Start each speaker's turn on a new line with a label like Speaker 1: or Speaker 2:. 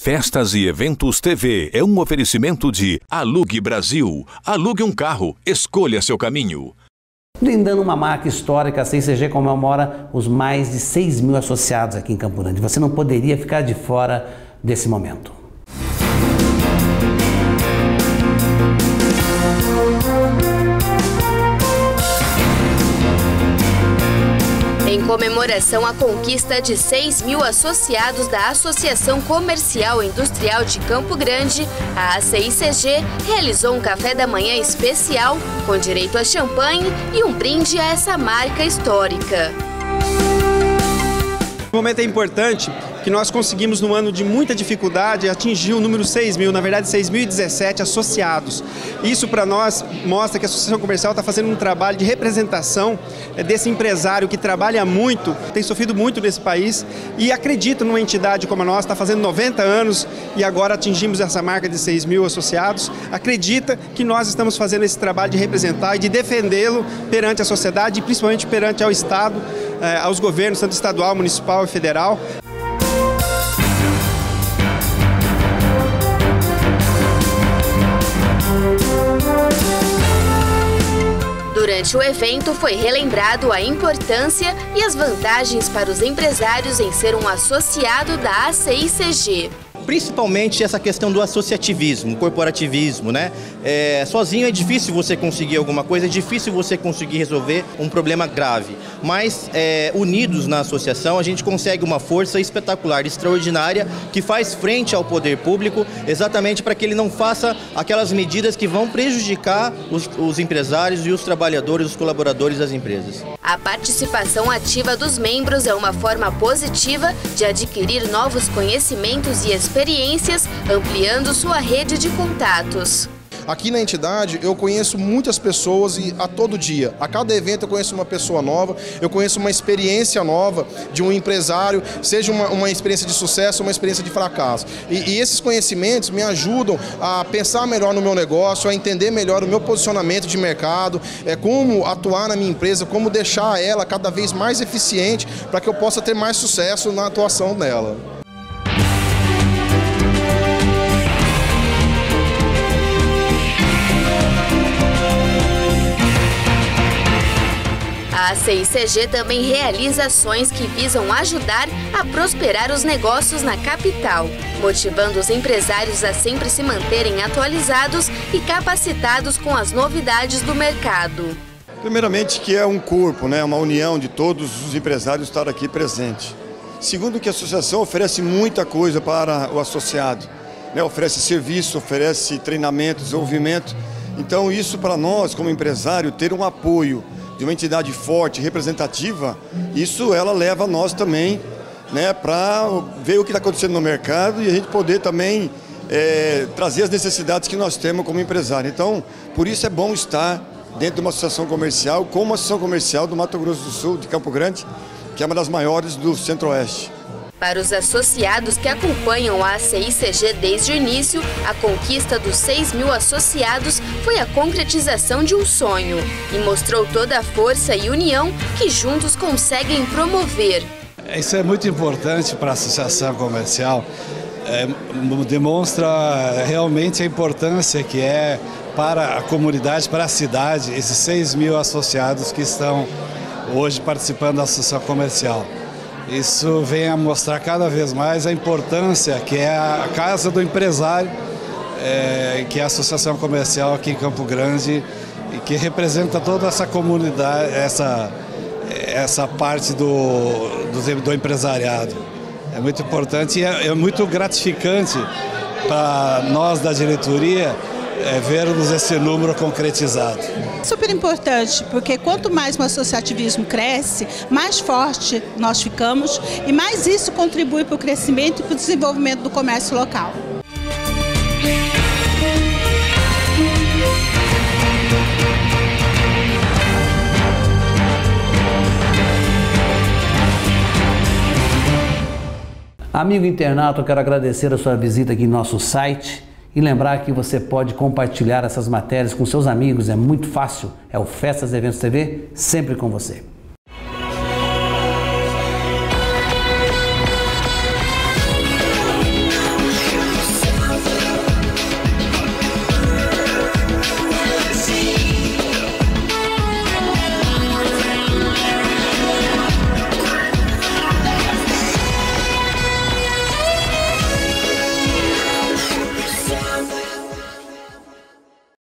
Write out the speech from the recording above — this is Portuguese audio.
Speaker 1: Festas e Eventos TV é um oferecimento de Alugue Brasil. Alugue um carro, escolha seu caminho.
Speaker 2: Brindando uma marca histórica, a CICG comemora os mais de 6 mil associados aqui em Campo Grande. Você não poderia ficar de fora desse momento.
Speaker 3: Em comemoração à conquista de 6 mil associados da Associação Comercial e Industrial de Campo Grande, a ACICG realizou um café da manhã especial com direito a champanhe e um brinde a essa marca histórica.
Speaker 4: O momento é importante que nós conseguimos, num ano de muita dificuldade, atingir o número 6 mil, na verdade 6.017 associados. Isso para nós mostra que a Associação Comercial está fazendo um trabalho de representação desse empresário que trabalha muito, tem sofrido muito nesse país e acredita numa entidade como a nossa, está fazendo 90 anos e agora atingimos essa marca de 6 mil associados. Acredita que nós estamos fazendo esse trabalho de representar e de defendê-lo perante a sociedade e principalmente perante ao Estado, aos governos, tanto estadual, municipal e federal.
Speaker 3: Durante o evento foi relembrado a importância e as vantagens para os empresários em ser um associado da ACICG.
Speaker 5: Principalmente essa questão do associativismo, corporativismo, né? Sozinho é difícil você conseguir alguma coisa, é difícil você conseguir resolver um problema grave. Mas unidos na associação a gente consegue uma força espetacular, extraordinária, que faz frente ao poder público, exatamente para que ele não faça aquelas medidas que vão prejudicar os empresários e os trabalhadores, os colaboradores das empresas.
Speaker 3: A participação ativa dos membros é uma forma positiva de adquirir novos conhecimentos e experiências, ampliando sua rede de contatos.
Speaker 6: Aqui na entidade eu conheço muitas pessoas e a todo dia, a cada evento eu conheço uma pessoa nova, eu conheço uma experiência nova de um empresário, seja uma experiência de sucesso ou uma experiência de fracasso. E esses conhecimentos me ajudam a pensar melhor no meu negócio, a entender melhor o meu posicionamento de mercado, como atuar na minha empresa, como deixar ela cada vez mais eficiente para que eu possa ter mais sucesso na atuação dela.
Speaker 3: A ACICG também realiza ações que visam ajudar a prosperar os negócios na capital, motivando os empresários a sempre se manterem atualizados e capacitados com as novidades do mercado.
Speaker 7: Primeiramente que é um corpo, né, uma união de todos os empresários estar aqui presente. Segundo que a associação oferece muita coisa para o associado, né, oferece serviço, oferece treinamento, desenvolvimento. Então isso para nós como empresário ter um apoio de uma entidade forte, representativa, isso ela leva a nós também, né, para ver o que está acontecendo no mercado e a gente poder também trazer as necessidades que nós temos como empresário. Então, por isso é bom estar dentro de uma associação comercial, como a Associação Comercial do Mato Grosso do Sul, de Campo Grande, que é uma das maiores do Centro-Oeste.
Speaker 3: Para os associados que acompanham a ACICG desde o início, a conquista dos 6 mil associados foi a concretização de um sonho e mostrou toda a força e união que juntos conseguem promover.
Speaker 8: Isso é muito importante para a associação comercial, demonstra realmente a importância que é para a comunidade, para a cidade, esses 6 mil associados que estão hoje participando da associação comercial. Isso vem a mostrar cada vez mais a importância que é a Casa do Empresário, que é a Associação Comercial aqui em Campo Grande e que representa toda essa comunidade, essa parte do empresariado. É muito importante e é muito gratificante para nós da diretoria vermos esse número concretizado.
Speaker 9: Super importante, porque quanto mais o associativismo cresce, mais forte nós ficamos e mais isso contribui para o crescimento e para o desenvolvimento do comércio local.
Speaker 2: Amigo internauta, eu quero agradecer a sua visita aqui em nosso site e lembrar que você pode compartilhar essas matérias com seus amigos, é muito fácil, é o Festas e Eventos TV, sempre com você.